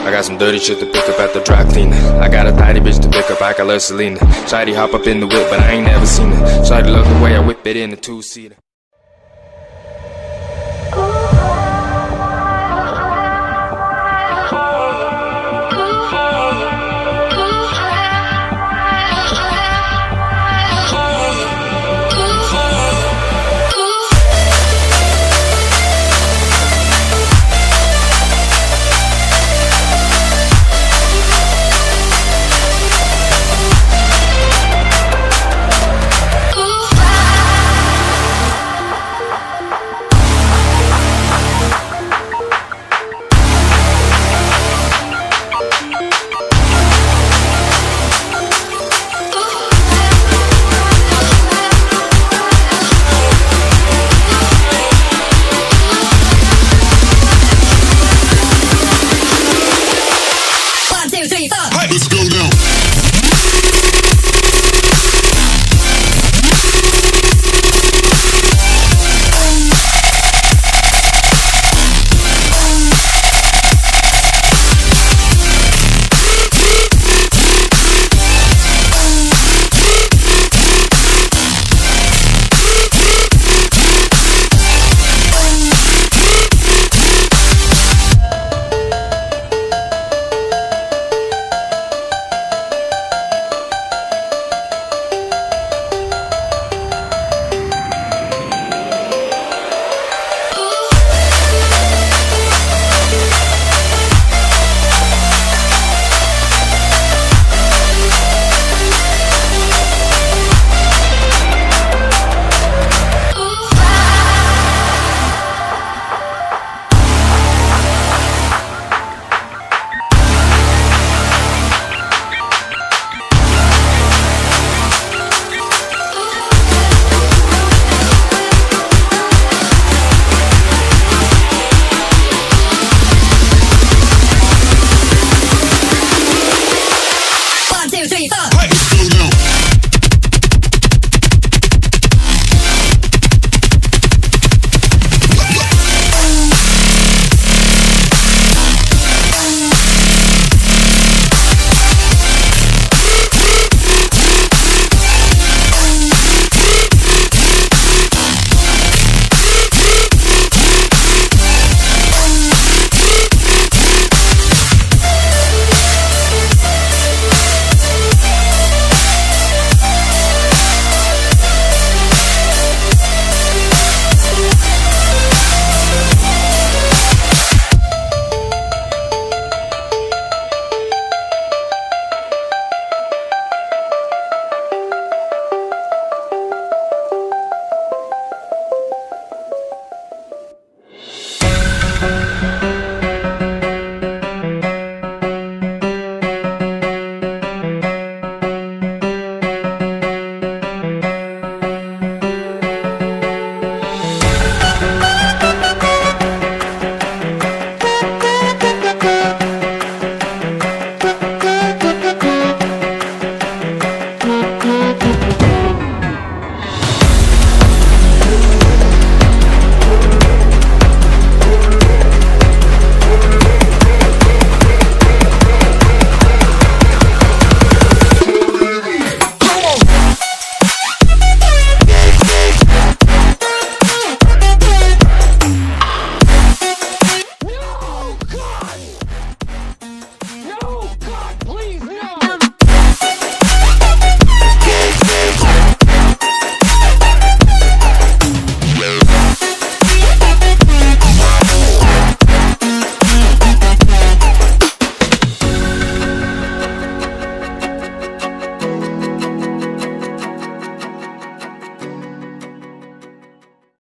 I got some dirty shit to pick up at the dry cleaner. I got a tidy bitch to pick up, I got love Selena. Shawty hop up in the whip, but I ain't never seen her. Shawty love the way I whip it in a two-seater.